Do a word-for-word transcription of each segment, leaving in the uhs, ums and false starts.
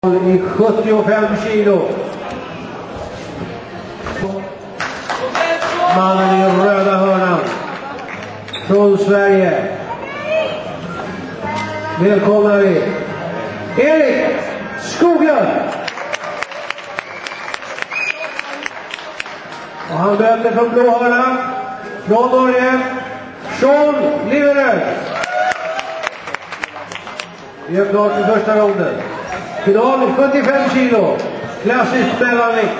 I sjuttiofem kilo. Mannen i röda hörnan från Sverige. Välkomnar vi Erik Skoglund. Och han möter från blå hörnan från Norge Sean Liveröd. Vi är klart i första ronden. Final sjuttiofem kilo. Klassiskt mellanvikt.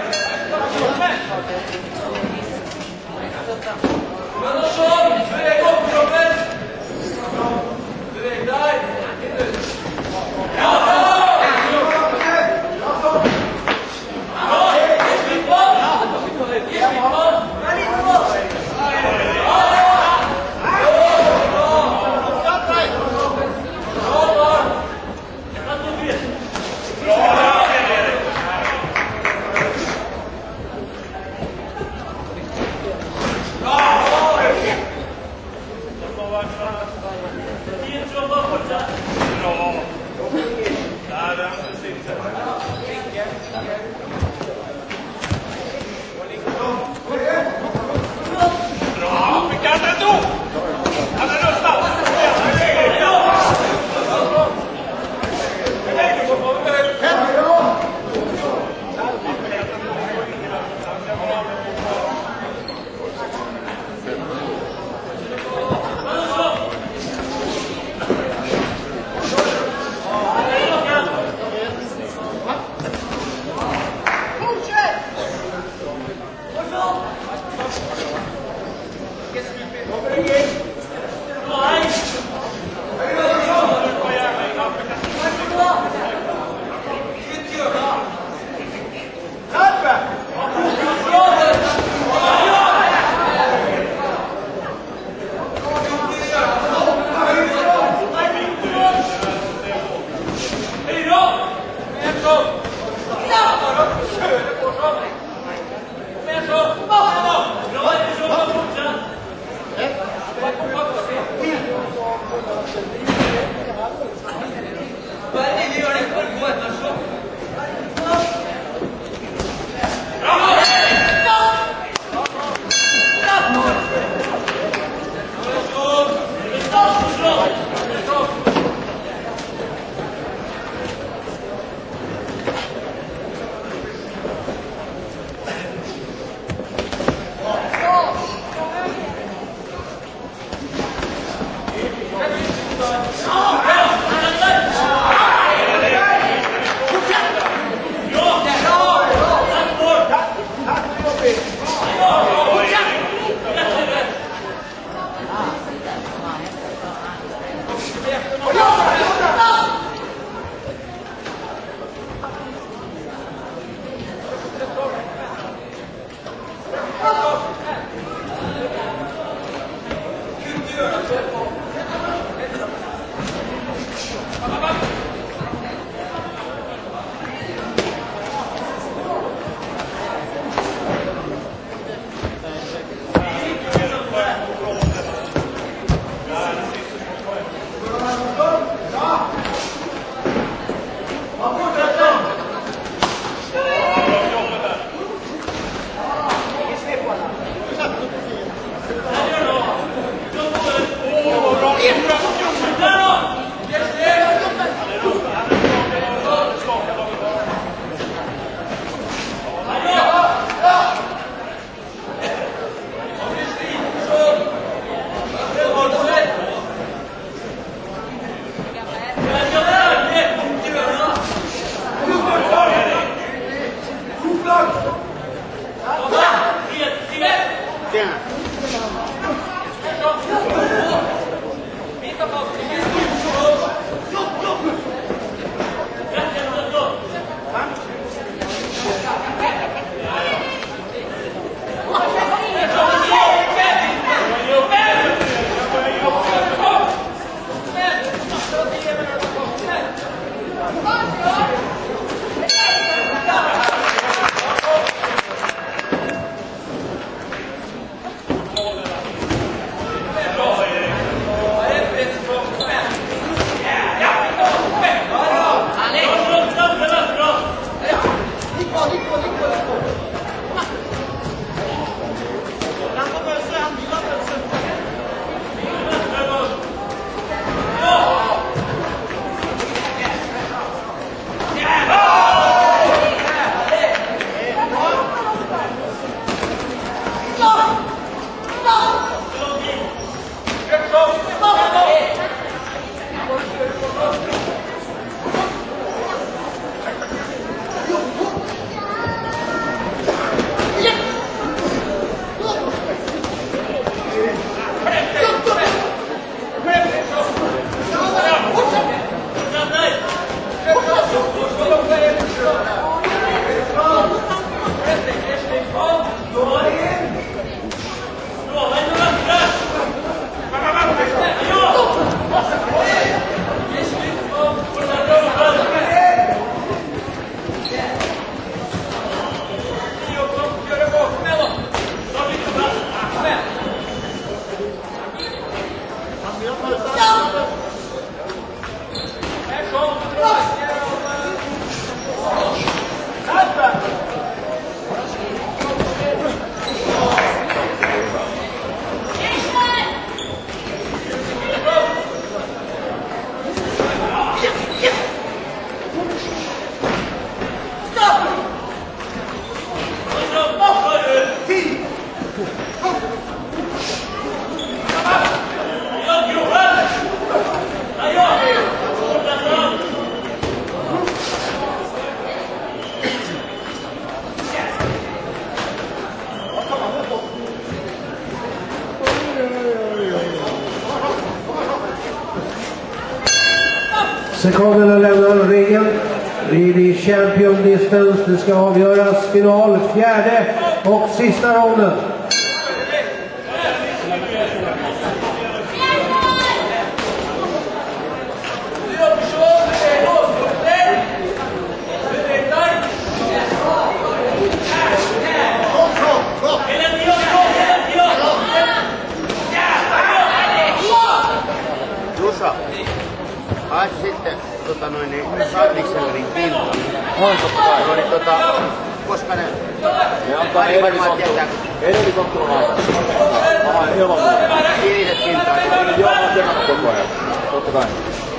Sekunderna lämnar ringen. Vid Champion Distance. Det ska avgöras final, fjärde och sista ronden. Ai sitten tota noin niin Sanniksellerin pinta. On totta kai. No niin tota, koska ne... Ne antaa Ai varmaan tietää. Edellisottelun aikana. Aha, ilman muuta. Siniset pintaa. Joo, on tsekattu koko ajan. Totta kai.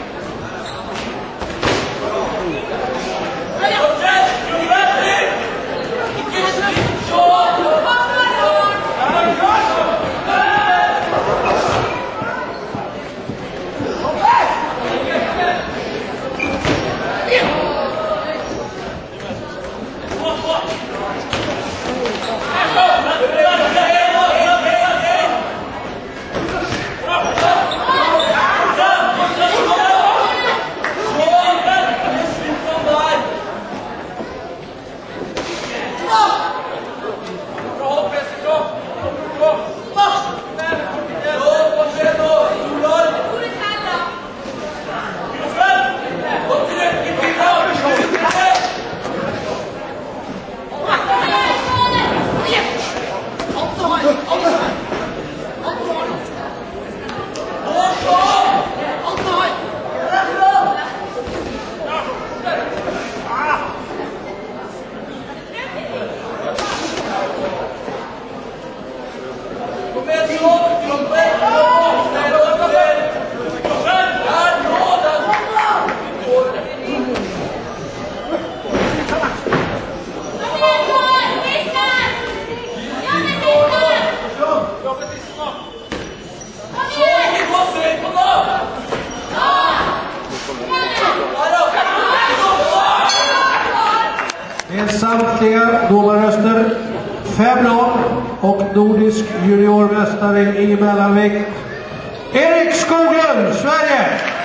Det är samtliga domarröster fem noll och nordisk juniormästare i mellanvikt Erik Skoglund, Sverige!